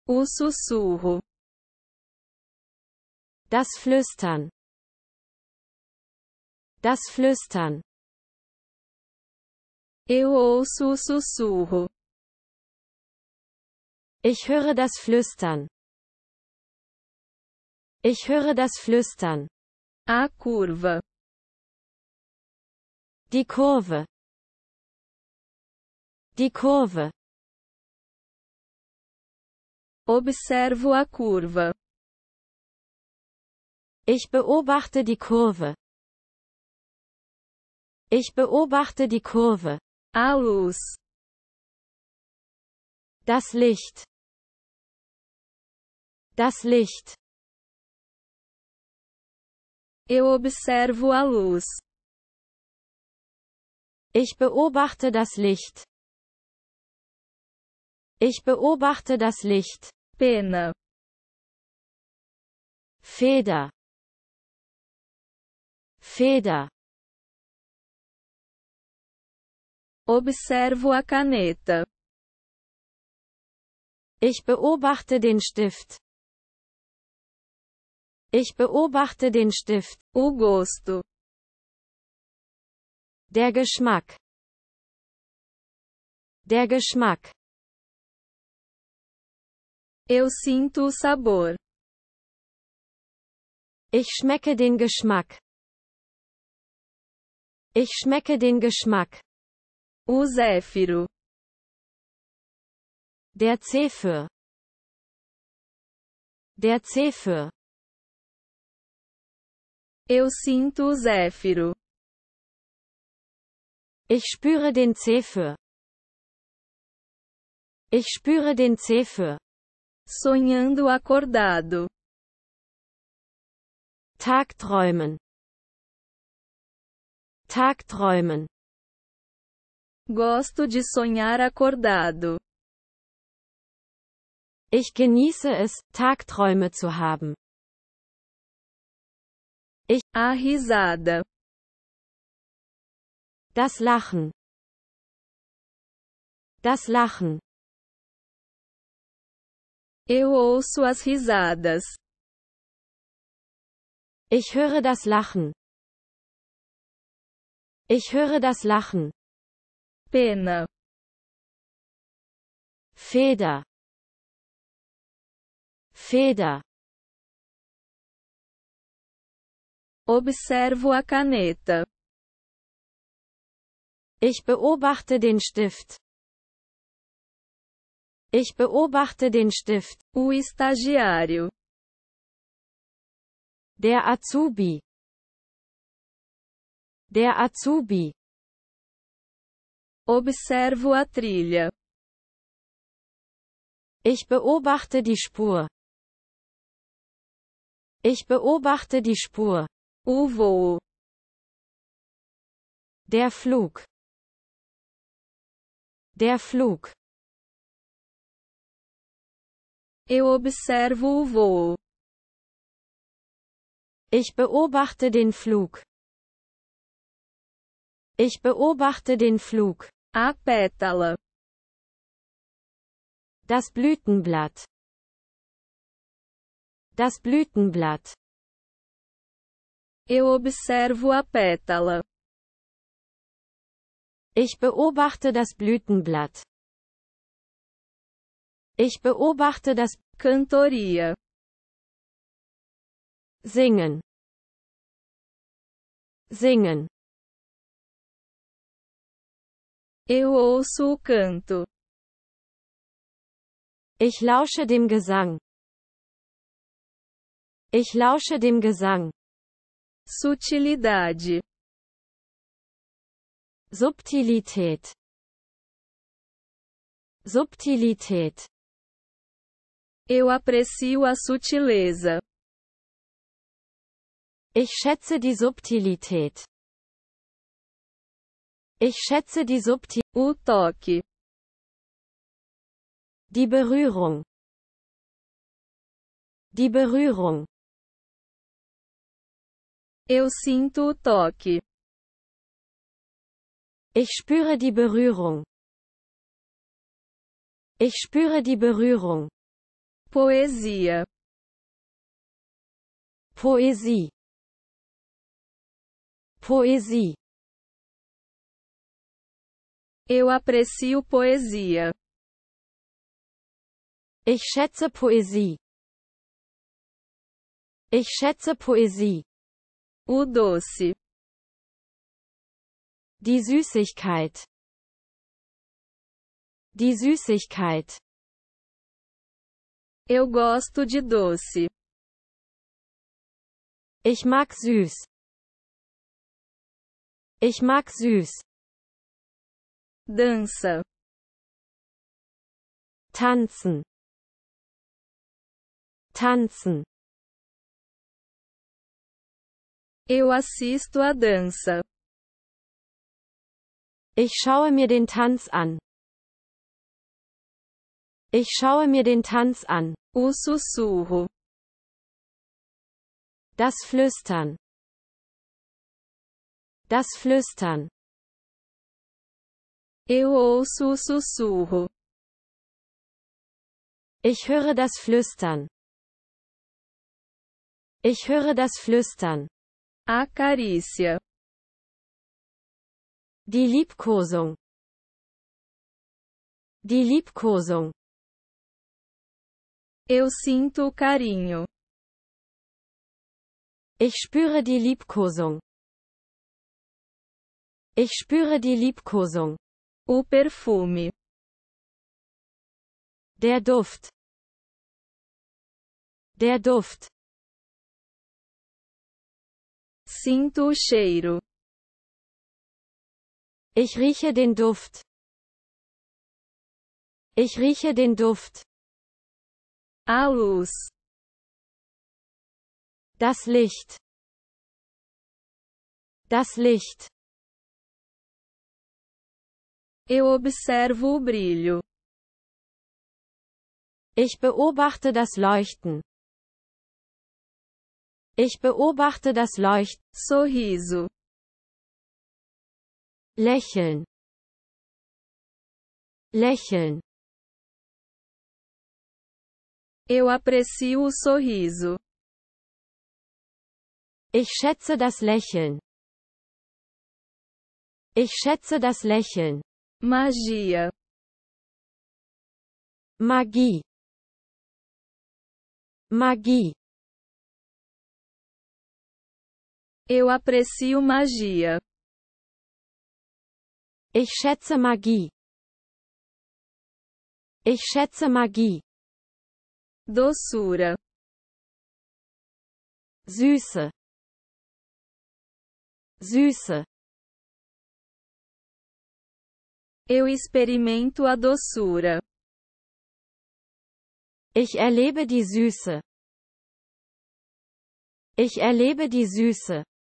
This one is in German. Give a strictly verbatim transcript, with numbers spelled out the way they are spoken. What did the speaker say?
O sussurro. Das Flüstern. Das Flüstern. Eu ouço o sussurro. Ich höre das Flüstern. Ich höre das Flüstern. A curva. Die Kurve. Die Kurve. Observo a curva. Ich beobachte die Kurve. Ich beobachte die Kurve. A luz. Das Licht. Das Licht. Eu observo a luz. Ich beobachte das Licht. Ich beobachte das Licht. Pena. Feder. Feder. Observo a caneta. Ich beobachte den Stift. Ich beobachte den Stift. O gosto. Der Geschmack. Der Geschmack. Eu sinto o sabor. Ich schmecke den Geschmack. Ich schmecke den Geschmack. O zéfiro. Der Zephyr. Der Zephyr. Eu sinto o zéfiro. Ich spüre den Zephyr. Ich spüre den Zephyr. Sonhando acordado. Tagträumen. Tagträumen. Gosto de sonhar acordado. Ich genieße es, Tagträume zu haben. Ich, A risada. das Lachen. Das Lachen. Eu ouço as risadas. Ich höre das Lachen. Ich höre das Lachen. Pena. Feder. Feder. Observo a caneta. Ich beobachte den Stift. Ich beobachte den Stift. O estagiário. Der Azubi. Der Azubi. Observo a trilha. Ich beobachte die Spur. Ich beobachte die Spur. O voo. Der Flug. Der Flug. Eu observo o voo. Ich beobachte den Flug. Ich beobachte den Flug. A pétala. Das Blütenblatt. Das Blütenblatt. Eu observo a pétala. Ich beobachte das Blütenblatt. Ich beobachte das Cantoria. Singen. Singen. Eu ouço o canto. Ich lausche dem Gesang. Ich lausche dem Gesang. Sutilidade. Subtilität. Subtilität. Eu aprecio a sutileza. Ich schätze die Subtilität. Ich schätze die Subtilität. O toque. Die Berührung. Die Berührung. Eu sinto o toque. Ich spüre die Berührung. Ich spüre die Berührung. Poesia. Poesie. Poesie. Eu aprecio poesia. Ich schätze Poesie. Ich schätze Poesie. O doce. Die Süßigkeit. Die Süßigkeit. Eu gosto de doce. Ich mag süß. Ich mag süß. Dança. Tanzen. Tanzen. Eu assisto a dança. Ich schaue mir den Tanz an. Ich schaue mir den Tanz an. O sussurro. Das Flüstern. Das Flüstern. Eu ouço o sussurro. Ich höre das Flüstern. Ich höre das Flüstern. A carícia. Die Liebkosung. Die Liebkosung. Eu sinto o carinho. Ich spüre die Liebkosung. Ich spüre die Liebkosung. O perfume. Der Duft. Der Duft. Sinto o cheiro. Ich rieche den Duft. Ich rieche den Duft. A luz. Das Licht. Das Licht. Eu observo o brilho. Ich beobachte das Leuchten. Ich beobachte das Leuchten. Sorriso. Lächeln. Lächeln. Eu aprecio o sorriso. Ich schätze das Lächeln. Ich schätze das Lächeln. Magia. Magie. Magie. Eu aprecio magia. Ich schätze Magie. Ich schätze Magie. Doçura. Süße. Süße. Eu experimento a doçura. Ich erlebe die Süße. Ich erlebe die Süße.